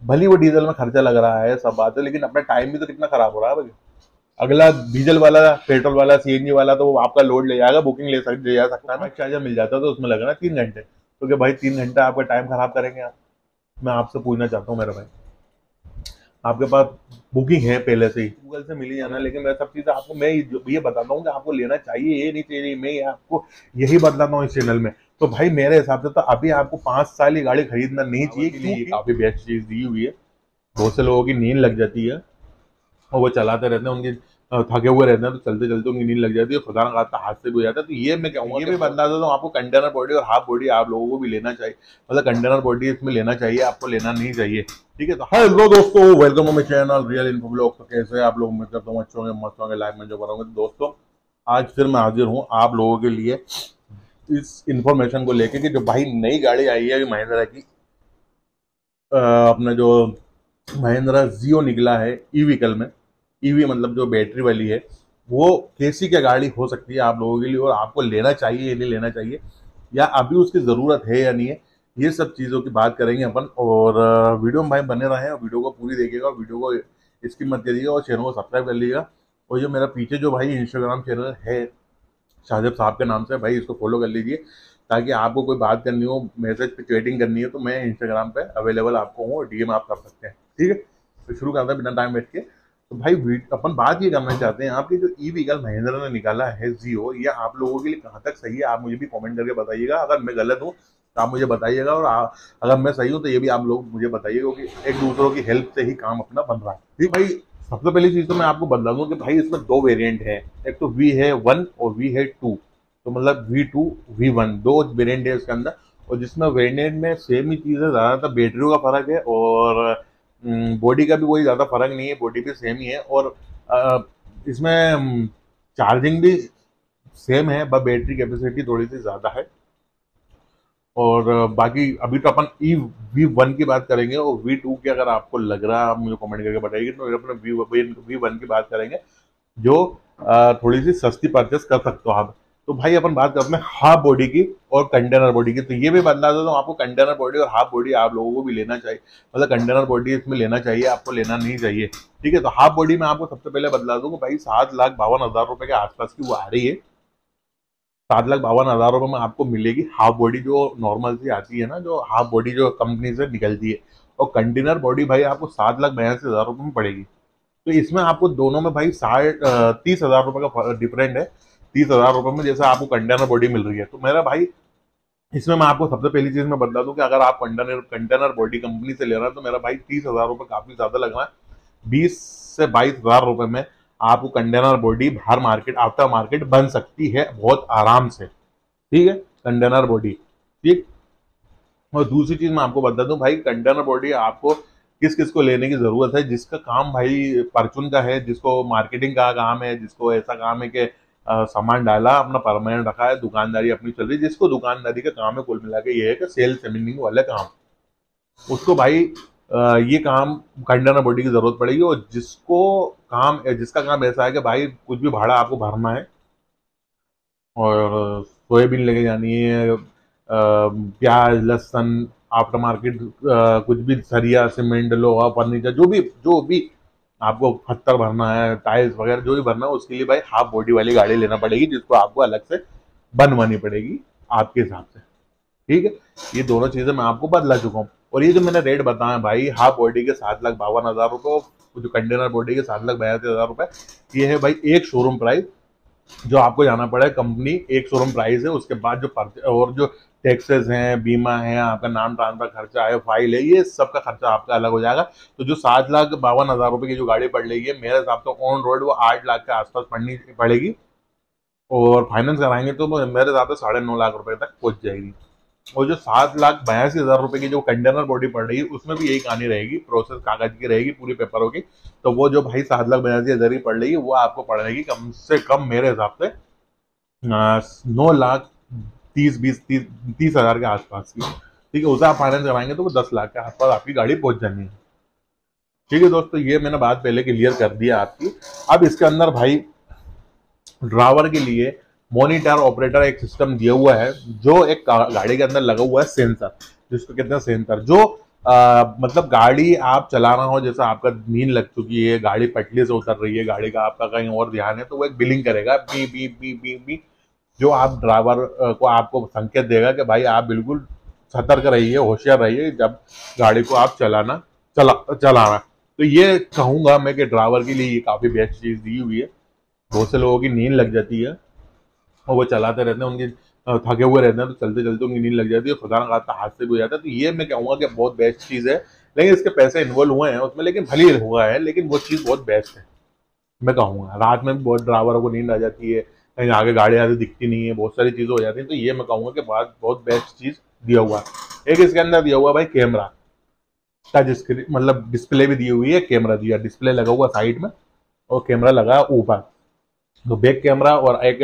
भली वो डीजल में खर्चा लग रहा है, सब बात है, लेकिन अपना टाइम भी तो कितना खराब हो रहा है भाई। अगला डीजल वाला, पेट्रोल वाला, सीएनजी वाला तो वो आपका लोड ले जाएगा, बुकिंग ले जा सकता है ना, चार्जर मिल जाता है तो उसमें लगना 3 घंटे, तो क्या भाई 3 घंटा आपका टाइम खराब करेंगे आप? मैं आपसे पूछना चाहता हूँ मेरे भाई, आपके पास बुकिंग है पहले से ही, गूगल से मिल ही जाना, लेकिन मैं सब चीजें आपको मैं ये बताता हूँ कि आपको लेना चाहिए, ये नहीं चाहिए, मैं ये आपको यही बताता हूँ इस चैनल में। तो भाई मेरे हिसाब से तो अभी आपको 5 साल ये गाड़ी खरीदना नहीं चाहिए, क्योंकि काफी बेस्ट चीज दी हुई है। बहुत से लोगों की नींद लग जाती है और वो चलाते रहते हैं, उनके थके हुए रहते हैं, तो चलते चलते उनकी नींद लग जाती है, खुदा न खास्ता हादसे भी हो जाता है। तो ये मैं कहूँगा, ये भी बता देता हूँ आपको, कंटेनर बॉडी और हाफ बॉडी आप लोगों को भी लेना चाहिए, मतलब कंटेनर बॉडी इसमें लेना चाहिए, आपको लेना नहीं चाहिए। ठीक है, तो हेलो दोस्तों, welcome to my channel real info blog. तो कैसे आप लोग, उम्मीद करता हूँ अच्छे होंगे, मस्त होंगे, लाइफ में जो करोगे। तो दोस्तों आज फिर मैं हाजिर हूँ आप लोगों के लिए इस इंफॉर्मेशन को लेके कि जो भाई नई गाड़ी आई है महिंद्रा की, अपना जो महिंद्रा जियो निकला है ई व्हीकल में, ईवी मतलब जो बैटरी वाली है, वो कैसी क्या गाड़ी हो सकती है आप लोगों के लिए, और आपको लेना चाहिए या नहीं लेना चाहिए, या अभी उसकी ज़रूरत है या नहीं है, ये सब चीज़ों की बात करेंगे अपन। और वीडियो में भाई बने रहें और वीडियो को पूरी देखिएगा, वीडियो को स्किप मत करिएगा और चैनल को सब्सक्राइब कर लीजिएगा। और जो मेरा पीछे जो भाई इंस्टाग्राम चैनल है शाहजेब साहब के नाम से, भाई इसको फॉलो कर लीजिए, ताकि आपको कोई बात करनी हो, मैसेज पे चैटिंग करनी है, तो मैं इंस्टाग्राम पे अवेलेबल आपको हूँ, डीएम आप कर सकते हैं। ठीक है, तो शुरू करते हैं बिना टाइम वेस्ट के। तो भाई अपन बात ये करना चाहते हैं, आपकी जो ई व्हीकल महिंद्रा ने निकाला है जियो, ये आप लोगों के लिए कहाँ तक सही है, आप मुझे भी कमेंट करके बताइएगा। अगर मैं गलत हूँ तो आप मुझे बताइएगा, और अगर मैं सही हूँ तो ये भी आप लोग मुझे बताइएगा, क्योंकि एक दूसरों की हेल्प से ही काम अपना बन रहा है। ठीक भाई, सबसे पहली चीज तो मैं आपको बता दूं कि भाई इसमें 2 वेरिएंट है, एक तो वी है 1 और वी है 2, तो मतलब V2 V1 दो वेरिएंट है इसके अंदर। और जिसमें वेरिएंट में सेम ही चीज़ है, ज़्यादातर बैटरियों का फर्क है, और बॉडी का भी कोई ज़्यादा फर्क नहीं है, बॉडी भी सेम ही है, और इसमें चार्जिंग भी सेम है, बस बैटरी कैपेसिटी थोड़ी सी ज़्यादा है। और बाकी अभी तो अपन ई V1 की बात करेंगे, और V2 की अगर आपको लग रहा है आप मुझे कमेंट करके बताइए, तो अपने V1 की बात करेंगे, जो थोड़ी सी सस्ती परचेस कर सकते हो आप। तो भाई अपन बात करते हैं हाफ बॉडी की और कंटेनर बॉडी की। तो ये भी बता देता हूँ आपको, कंटेनर बॉडी और हाफ बॉडी आप लोगों को भी लेना चाहिए, मतलब कंटेनर बॉडी इसमें लेना चाहिए, आपको लेना नहीं चाहिए। ठीक है, तो हाफ बॉडी में आपको सबसे पहले बतला दूँ भाई 7,52,000 रुपए के आसपास की वो आ रही है। 7,52,000 रुपए में आपको मिलेगी हाफ बॉडी, जो नॉर्मल सी आती है ना, जो हाफ बॉडी जो कंपनी से निकलती है। और कंटेनर बॉडी भाई आपको 7,82,000 रुपए में पड़ेगी। तो इसमें आपको दोनों में भाई 30,000 रुपए का डिफरेंट है। 30,000 रुपए में जैसे आपको कंटेनर बॉडी मिल रही है, तो मेरा भाई इसमें मैं आपको सबसे पहली चीज मैं बता दूं कि अगर आप कंटेनर बॉडी कंपनी से ले रहे हैं, तो मेरा भाई 30,000 रुपए काफी ज्यादा लग रहा है। 20 से 22,000 रुपए में आपको कंटेनर बॉडी बाहर मार्केट, आफ्टर मार्केट बन सकती है बहुत आराम से। ठीक है, कंटेनर बॉडी ठीक। और दूसरी चीज मैं आपको बता दूं भाई, कंटेनर बॉडी आपको किस किस को लेने की जरूरत है, जिसका काम भाई परचून का है, जिसको मार्केटिंग का काम है, जिसको ऐसा काम है कि सामान डाला अपना परमानेंट रखा है, दुकानदारी अपनी चल रही है, जिसको दुकानदारी का काम है, कुल मिला के ये है कि सेल सेमिनिंग वाले काम, उसको भाई ये काम कंटेनर बॉडी की जरूरत पड़ेगी। और जिसका काम ऐसा है कि भाई कुछ भी भाड़ा आपको भरना है, और सोयाबीन लेके जानी है, प्याज लहसुन, आफ्टर मार्केट कुछ भी, सरिया सीमेंट लोहा फर्नीचर, जो भी आपको पत्थर भरना है, टाइल्स वगैरह जो भी भरना है, उसके लिए भाई हाफ बॉडी वाली गाड़ी लेना पड़ेगी, जिसको आपको अलग से बनवानी पड़ेगी आपके हिसाब से। ठीक है, ये दोनों चीजें मैं आपको बदला चुका हूँ। और ये जो मैंने रेट बताया भाई, हाफ बॉडी के 7,52,000 रुपये, जो कंटेनर बॉडी के 7,82,000 रुपये, ये है भाई एक शोरूम प्राइस, जो आपको जाना पड़ेगा कंपनी, एक शोरूम प्राइस है। उसके बाद और जो टैक्सेस हैं, बीमा है, आपका नाम ट्रांसफर खर्चा है, फाइल है, ये सब का खर्चा आपका अलग हो जाएगा। तो जो 7,52,000 रुपए की जो गाड़ी पड़ रही है, मेरे हिसाब से ऑन रोड वो 8 लाख के आसपास पड़नी पड़ेगी, और फाइनेंस कराएंगे तो मेरे हिसाब से 9.5 लाख रुपए तक पहुंच जाएगी। और जो 7,82,000 रुपए की जो कंटेनर बॉडी पड़ रही है, उसमें भी यही कहानी रहेगी, प्रोसेस कागज की रहेगी, पूरी पेपरों की। तो वो जो भाई 7,82,000 की पड़ रही है, वो आपको पड़ रहेगी कम से कम मेरे हिसाब से 9,30,20,30,30,000 के आसपास की। ठीक है, उसे आप फाइनेंस कराएंगे तो वो 10 लाख के आसपास आपकी गाड़ी पहुंच जानी है। ठीक है दोस्तों, ये मैंने बात पहले क्लियर कर दिया आपकी। अब इसके अंदर भाई ड्राइवर के लिए मॉनिटर ऑपरेटर एक सिस्टम दिया हुआ है, जो एक गाड़ी के अंदर लगा हुआ है सेंसर, जिसको कहते हैं सेंसर, जो मतलब गाड़ी आप चला रहा हो, जैसे आपका नींद लग चुकी है, गाड़ी पटरी से उतर रही है, गाड़ी का आपका कहीं और ध्यान है, तो वो एक बिलिंग करेगा, B B B B B, जो आप ड्राइवर को आपको संकेत देगा कि भाई आप बिल्कुल सतर्क रहिए, होशियार रहिए जब गाड़ी को आप चलाना। तो ये कहूंगा मैं कि ड्राइवर के लिए ये काफी बेस्ट चीज दी हुई है। बहुत से लोगों की नींद लग जाती है और वो चलाते रहते हैं, उनके थके हुए रहते हैं, तो चलते चलते उनकी नींद लग जाती है, खुदा ना खास्ता हादसे भी हो जाता है। तो ये मैं कहूँगा कि बहुत बेस्ट चीज़ है, लेकिन इसके पैसे इन्वॉल्व हुए हैं उसमें, लेकिन भले ही हुआ है, लेकिन वो चीज़ बहुत बेस्ट है। मैं कहूँगा रात में भी बहुत ड्राइवरों को नींद आ जाती है, कहीं आगे गाड़ी आगे दिखती नहीं है, बहुत सारी चीज़ें हो जाती हैं। तो ये मैं कहूँगा कि बहुत बेस्ट चीज़ दिया हुआ है। एक इसके अंदर दिया हुआ भाई कैमरा, टच स्क्रीन मतलब डिस्प्ले भी दी हुई है, कैमरा दिया, डिस्प्ले लगा हुआ साइड में और कैमरा लगा ऊपर। तो बैक कैमरा और एक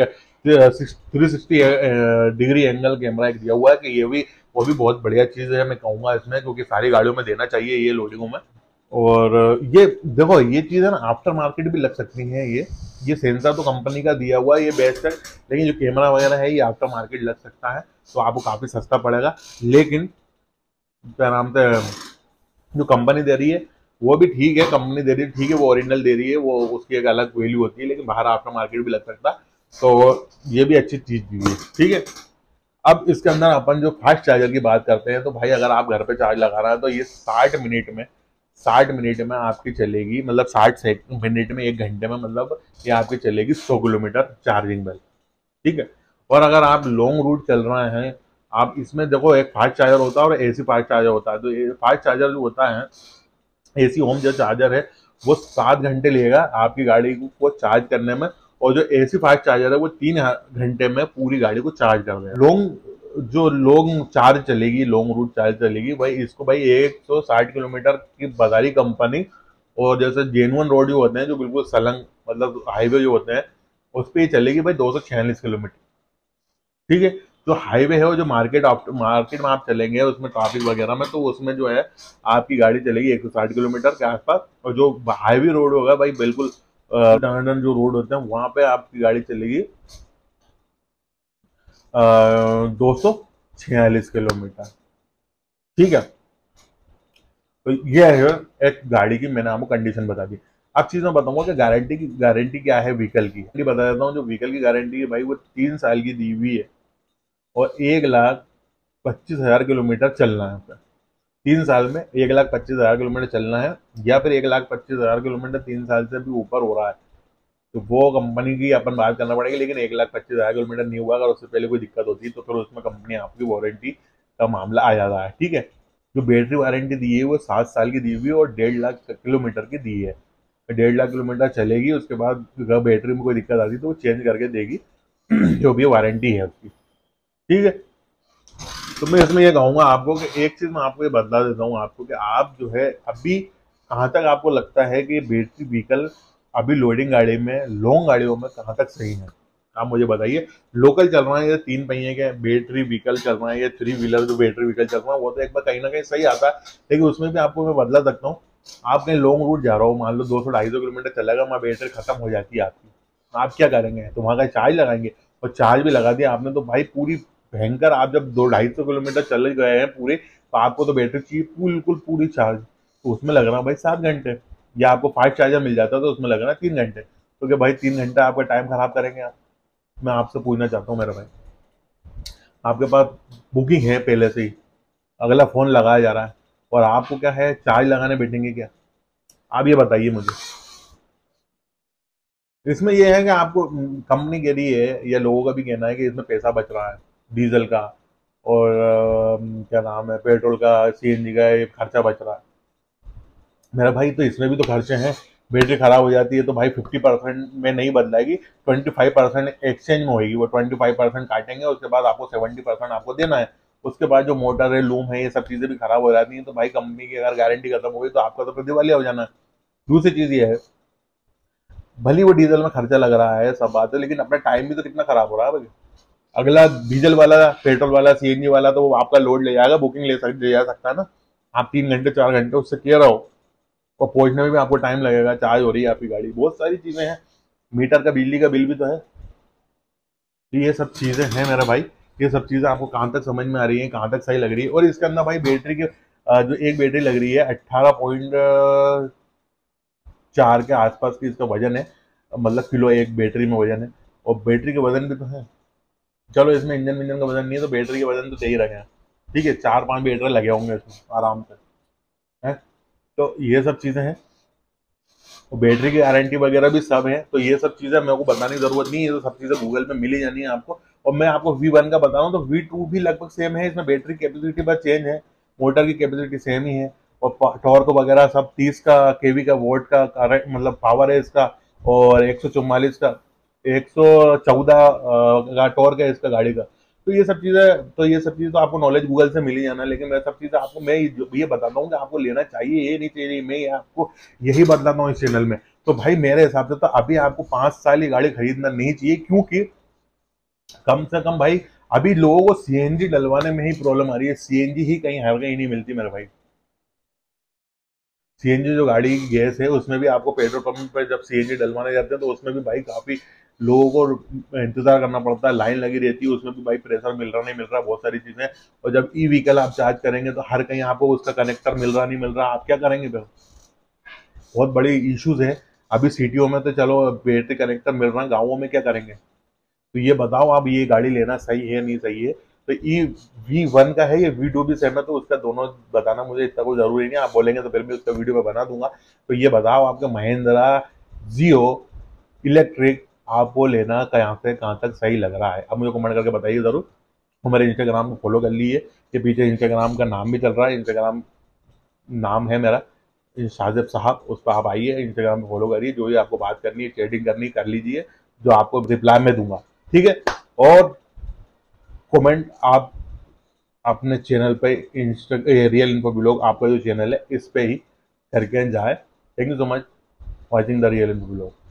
360 डिग्री एंगल कैमरा एक दिया हुआ है कि ये भी वो भी बहुत बढ़िया चीज़ है मैं कहूँगा इसमें, क्योंकि सारी गाड़ियों में देना चाहिए ये लोडिंगों में। और ये देखो ये चीज़ है ना, आफ्टर मार्केट भी लग सकती है ये सेंसर तो कंपनी का दिया हुआ है, ये बेस्ट है, लेकिन जो कैमरा वगैरह है ये आफ्टर मार्केट लग सकता है, तो आपको काफ़ी सस्ता पड़ेगा। लेकिन क्या नाम से जो कंपनी दे रही है वो भी ठीक है, कंपनी दे रही है ठीक है, वो ओरिजिनल दे रही है, वो उसकी एक अलग वैल्यू होती है, लेकिन बाहर आफ्टर मार्केट भी लग सकता है, तो ये भी अच्छी चीज दी है, ठीक है। अब इसके अंदर अपन जो फास्ट चार्जर की बात करते हैं, तो भाई अगर आप घर पे चार्ज लगा रहा है तो ये 60 मिनट में आपकी चलेगी, मतलब 60 मिनट में 1 घंटे में, मतलब ये आपकी चलेगी 100 किलोमीटर चार्जिंग बेल, ठीक है। और अगर आप लॉन्ग रूट चल रहे हैं, आप इसमें देखो एक फास्ट चार्जर होता है और एसी फास्ट चार्जर होता है, तो फास्ट चार्जर जो होता है, एसी होम जो चार्जर है, वो 7 घंटे लेगा आपकी गाड़ी को चार्ज करने में, और जो एसी फास्ट चार्जर है वो 3 घंटे में पूरी गाड़ी को चार्ज कर देगा। लॉन्ग चार्ज चलेगी, लॉन्ग रूट चार्ज चलेगी भाई, इसको भाई 160 किलोमीटर की बता रही कंपनी। और जैसे जेनुअन रोड जो होते हैं, जो बिल्कुल सलंग मतलब हाईवे जो होते हैं, उस पर चलेगी भाई 246 किलोमीटर, ठीक है। जो हाईवे है वो जो मार्केट में आप चलेंगे उसमें ट्रैफिक वगैरह में, तो उसमें जो है आपकी गाड़ी चलेगी 160 किलोमीटर के आसपास। और जो हाईवे रोड होगा भाई बिल्कुल टर्न जो रोड होते हैं वहां पे आपकी गाड़ी चलेगी 246 किलोमीटर, ठीक है। तो ये है एक गाड़ी की मैंने आपको कंडीशन बता दी। अब चीज मैं बताऊंगा कि गारंटी क्या है व्हीकल की, बता देता हूँ। जो व्हीकल की गारंटी है भाई वो 3 साल की दी हुई है, और 1,25,000 किलोमीटर चलना है उसे। 3 साल में 1,25,000 किलोमीटर चलना है, या फिर 1,25,000 किलोमीटर 3 साल से भी ऊपर हो रहा है, तो वो कंपनी की अपन बात करना पड़ेगी। लेकिन 1,25,000 किलोमीटर नहीं हुआ, अगर उससे पहले कोई दिक्कत होती है तो फिर उसमें कंपनी आपकी वारंटी का मामला आ जाता है, ठीक है। जो बैटरी वारंटी दी है वो 7 साल की दी हुई है और 1,50,000 किलोमीटर की दी है। 1,50,000 किलोमीटर चलेगी, उसके बाद अगर बैटरी में कोई दिक्कत आती है तो वो चेंज करके देगी जो भी वारंटी है उसकी, ठीक है। तो मैं इसमें ये कहूंगा आपको कि एक चीज मैं आपको ये बता देता हूँ आपको, कि आप जो है अभी कहाँ तक आपको लगता है कि बैटरी व्हीकल अभी लोडिंग गाड़ी में, लॉन्ग गाड़ियों में कहाँ तक सही है, आप मुझे बताइए। लोकल चल रहा है या 3 पहिए के बैटरी व्हीकल चल रहा है या 3 व्हीलर जो बैटरी व्हीकल चल रहा है, वो तो एक बार कहीं ना कहीं सही आता है, लेकिन उसमें भी आपको मैं बदला सकता हूँ। आप कहीं लॉन्ग रूट जा रहा हो, मान लो 200-250 किलोमीटर चलेगा, वहाँ बैटरी खत्म हो जाती है आपकी, आप क्या करेंगे? तो वहाँ का चार्ज लगाएंगे, और चार्ज भी लगा दिया आपने तो भाई पूरी भयंकर, आप जब 200-250 किलोमीटर चले गए हैं पूरे, तो आपको तो बैटरी चाहिए बिल्कुल पूरी चार्ज, तो उसमें लग रहा भाई 7 घंटे, या आपको फास्ट चार्जर मिल जाता तो उसमें लग रहा 3 घंटे। तो क्या भाई 3 घंटा आपका टाइम खराब करेंगे आप? मैं आपसे पूछना चाहता हूँ मेरा भाई, आपके पास बुकिंग है पहले से ही, अगला फोन लगाया जा रहा है, और आपको क्या है चार्ज लगाने बैठेंगे क्या? आप ये बताइए मुझे। इसमें यह है कि आपको कंपनी कह रही है या लोगों का भी कहना है कि इसमें पैसा बच रहा है, डीजल का और क्या नाम है पेट्रोल का, सीएनजी का ये खर्चा बच रहा है। मेरा भाई तो इसमें भी तो खर्चे हैं, बैटरी खराब हो जाती है तो भाई 50% में नहीं बदलाएगी, 25% एक्सचेंज में होगी, वो 25% काटेंगे, उसके बाद आपको 70% आपको देना है। उसके बाद जो मोटर है, लूम है, ये सब चीजें भी खराब हो जाती हैं, तो भाई कंपनी की अगर गारंटी खत्म हो गई तो आपका तो फिर दिवालिया हो जाना है। दूसरी चीज ये है, भले वो डीजल में खर्चा लग रहा है सब बात है, लेकिन अपना टाइम भी तो कितना खराब हो रहा है भाई। अगला डीजल वाला, पेट्रोल वाला, सीएनजी वाला तो वो आपका लोड ले जाएगा, बुकिंग ले जा सकता है ना। आप 3 घंटे 4 घंटे उससे क्लियर रहो, और पहुंचने में भी आपको टाइम लगेगा, चार्ज हो रही है आपकी गाड़ी, बहुत सारी चीजें हैं, मीटर का बिजली का बिल भी तो है। तो ये सब चीजें हैं मेरा भाई, ये सब चीजें आपको कहाँ तक समझ में आ रही है, कहाँ तक सही लग रही है। और इसके अंदर भाई बैटरी के जो एक बैटरी लग रही है 18.4 के आसपास की इसका वजन है, मतलब किलो एक बैटरी में वजन है। और बैटरी के वजन भी तो है, चलो इसमें इंजन विंजन का वजन नहीं है तो बैटरी के वजन तो दे ही रखे हैं, ठीक है, 4-5 बैटरी लगे होंगे इसमें आराम से, है। तो ये सब चीजें हैं, और बैटरी की गारंटी वगैरह भी सब है। तो ये सब चीजें मेरे को बताने की जरूरत नहीं है, ये तो सब चीजें गूगल पे मिल ही जानी है आपको। और मैं आपको V1 का बता रहा हूँ तो V2 भी लगभग सेम है, इसमें बैटरी कैपेसिटी बस चेंज है, मोटर की कैपेसिटी सेम ही है। और टॉर्क वगैरह सब 30 का केवी का वोल्ट का करंट मतलब पावर है इसका, और 144 का 114 का टॉर्क है इसका गाड़ी का। तो ये सब चीजें तो आपको नॉलेज गूगल से मिल ही जाना है, लेकिन मैं सब चीजें आपको मैं ये बताता हूँ कि आपको लेना चाहिए ये नहीं चाहिए, मैं ये आपको यही बताता हूँ इस चैनल में। तो भाई मेरे हिसाब से तो अभी आपको 5 साल ये गाड़ी खरीदना नहीं चाहिए, क्योंकि कम से कम भाई अभी लोगों को सीएनजी डलवाने में ही प्रॉब्लम आ रही है, सीएनजी ही कहीं हर कहीं नहीं मिलती मेरे भाई। सीएनजी जो गाड़ी की गैस है उसमें भी आपको पेट्रोल पंप पर जब सीएनजी डलवाने जाते हैं तो उसमें भी भाई काफी लोगों को इंतजार करना पड़ता है, लाइन लगी रहती है, उसमें भी भाई प्रेशर मिल रहा नहीं मिल रहा, बहुत सारी चीजें। और जब ई व्हीकल आप चार्ज करेंगे तो हर कहीं आपको उसका कनेक्टर मिल रहा नहीं मिल रहा, आप क्या करेंगे फिर? बहुत बड़ी इश्यूज है। अभी सिटियों में तो चलो बैटरी कनेक्टर मिल रहा है, गाँवों में क्या करेंगे? तो ये बताओ आप, ये गाड़ी लेना सही है नहीं सही है? तो ई V1 का है, ये V2 भी सेम है, तो उसका दोनों बताना मुझे इतना कोई जरूरी नहीं है, आप बोलेंगे तो फिर भी उसका वीडियो में बना दूंगा। तो ये बताओ आपका महिंद्रा जियो इलेक्ट्रिक आपको लेना कहाँ से कहाँ तक सही लग रहा है, अब मुझे कमेंट करके बताइए जरूर। और मेरे इंस्टाग्राम को फॉलो कर लीजिए, ये पीछे इंस्टाग्राम का नाम भी चल रहा है, इंस्टाग्राम नाम है मेरा शाजिब साहब, उस पर आप आइए, इंस्टाग्राम पे फॉलो करिए, जो भी आपको बात करनी है चैटिंग करनी कर लीजिए, जो आपको रिप्लाई में दूंगा, ठीक है। और कमेंट आप अपने चैनल पे इंस्टा रियल इन्फो ब्लॉग आपका जो चैनल है इस पे ही करके जाए। Thank you so much watching the real info blog.